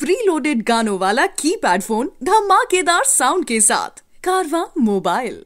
Pre loaded गानों वाला keypad phone धमाकेदार साउंड के साथ कारवां मोबाइल।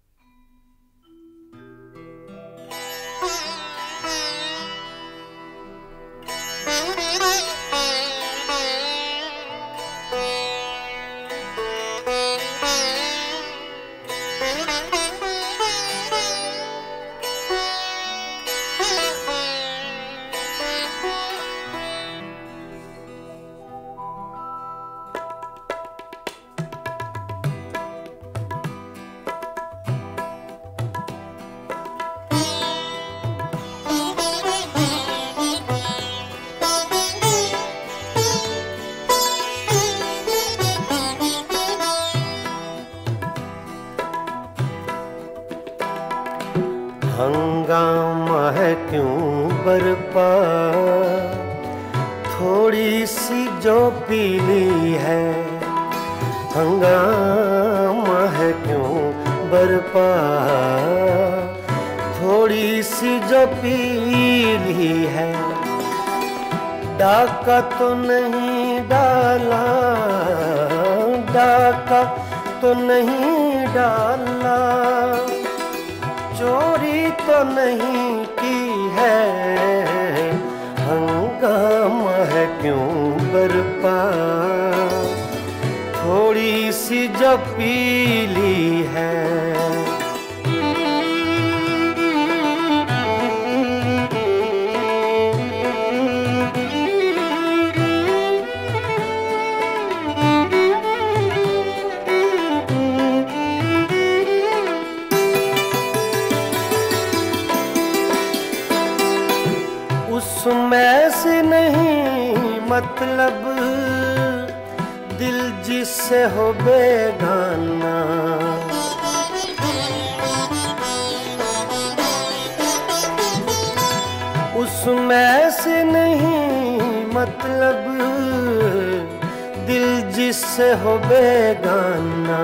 हंगामा है क्यों बरपा, थोड़ी सी जो पीली है। हंगामा है क्यों बरपा, थोड़ी सी जो पीली है। डाका तो नहीं डाला, डाका तो नहीं डाला, चोरी तो नहीं की है। हंगामा है क्यों बरपा, थोड़ी सी जो पीली है। उसमें से नहीं मतलब, दिल जिससे हो बेगाना। उसमें से नहीं मतलब, दिल जिससे हो बेगाना।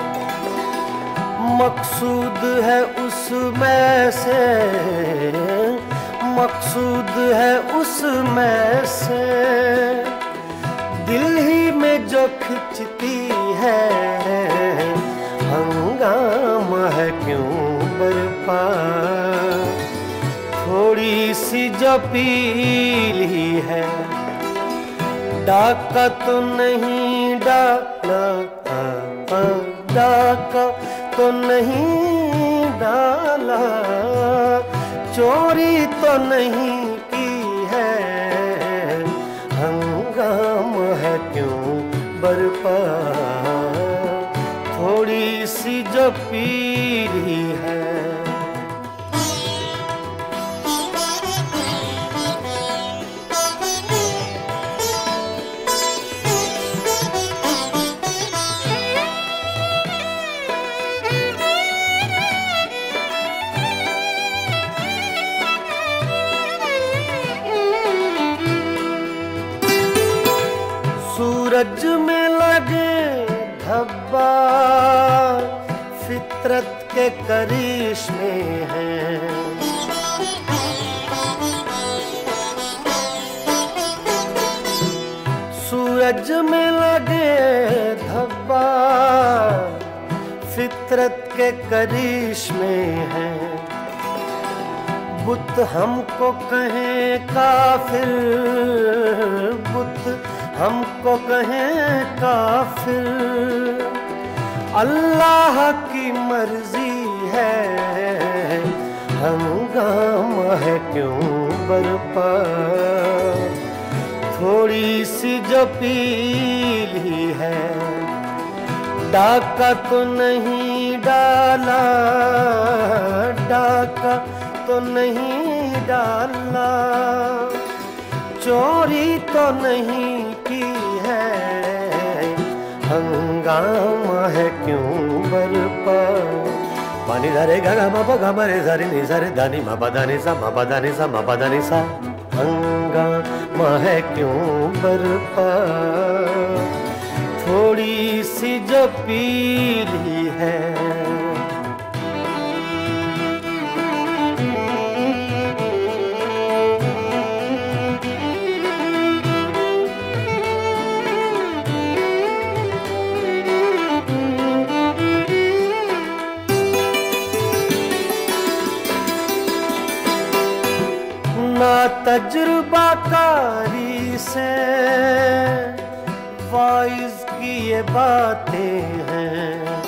मकसूद है उसमें से, मकसूद है उसमें से, दिल ही में जो खिंचती है। हंगामा है क्यों बरपा, थोड़ी सी जो पीली है। डाका तो नहीं डाला, डाका तो नहीं डाला, चोरी तो नहीं की है। हंगामा है क्यों बरपा, थोड़ी सी जो पीली है। सूरज में लगे धब्बा, फितरत के करिश्मे हैं। सूरज में लगे धब्बा, फितरत के करिश्मे हैं। बुत हमको कहें काफिर, बुत हमको कहें काफिर, अल्लाह की मर्जी है। हंगामा है क्यों बरपा, थोड़ी सी जो पीली है। डाका तो नहीं डाला, डाका तो नहीं डाला, चोरी तो नहीं की है। हंगामा है क्यों बरपा। पानी धरे गा मा पा गा मा रे सा रे नि सा रे धा नि मा पा धा नि सा मा पा धा नि सा मा पा धा नि सा। हंगामा है क्यों बरपा, थोड़ी सी जो पीली है। तजुर्बाकारी से वाइज की ये बातें हैं।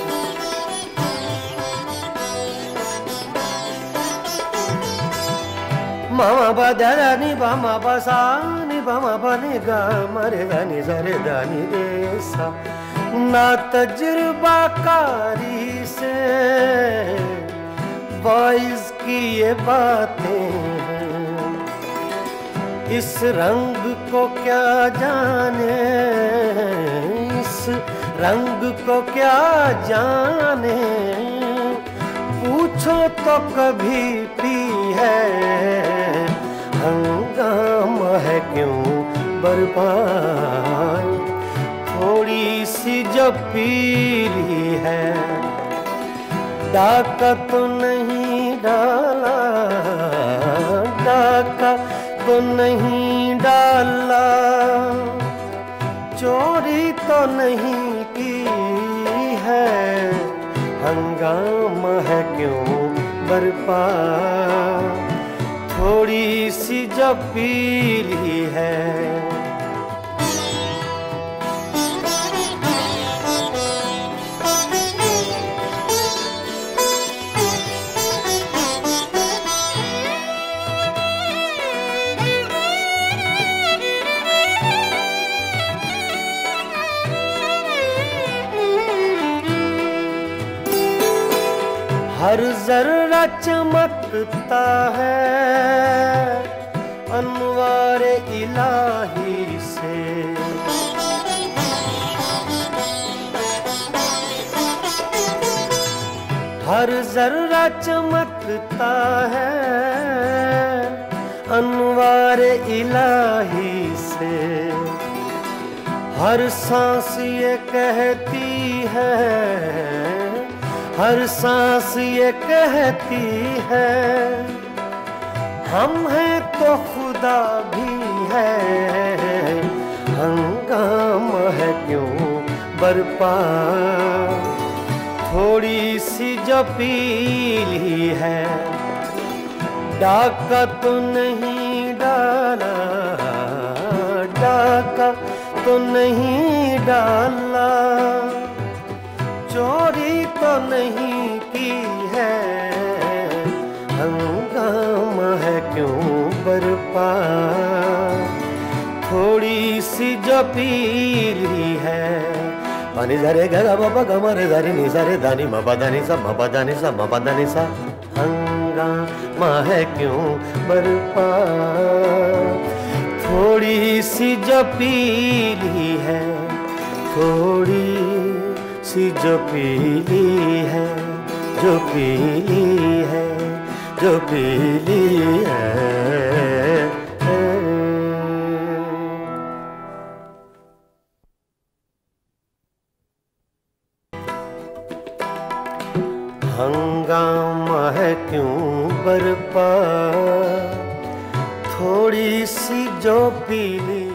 मामा बदा नि बामा बसा नि बामा बने गा मरे दानी सरे दानी रे सा। ना तजुर्बाकारी से वाइज की ये बातें हैं। इस रंग को क्या जाने, इस रंग को क्या जाने, पूछो तो कभी पी है। हंगामा है क्यों बर्बाद, थोड़ी सी जो पीली है। डाका तो नहीं डाला, डाका तो नहीं डाला, चोरी तो नहीं की है। हंगामा है क्यों बर्बाद, थोड़ी सी जो पीली है। हर जर्रा चमकता है अनवारे इलाही से। हर जर्रा चमकता है अनवारे इलाही से। हर सांस ये कहती है, हर सांस ये कहती है, हम हैं तो खुदा भी है। हंगामा है क्यों बर्बाद, थोड़ी सी जो पीली है। डाका तो नहीं डाला, डाका तो नहीं डाला, चोरी तो नहीं की है। हंगामा है क्यों बर्बाद, थोड़ी सी जो पीली है। पानी धरे गा बाबा गमरे धरे नि सरे दानी मबा दानी सा मबा दानी सा मबा दानी सा। हंगामा है क्यों बर्बाद, थोड़ी सी जो पीली है। थोड़ी सी जो पीली है, जो पीली है, जो पीली है। हंगामा है क्यों बर्बाद, थोड़ी सी जो पीली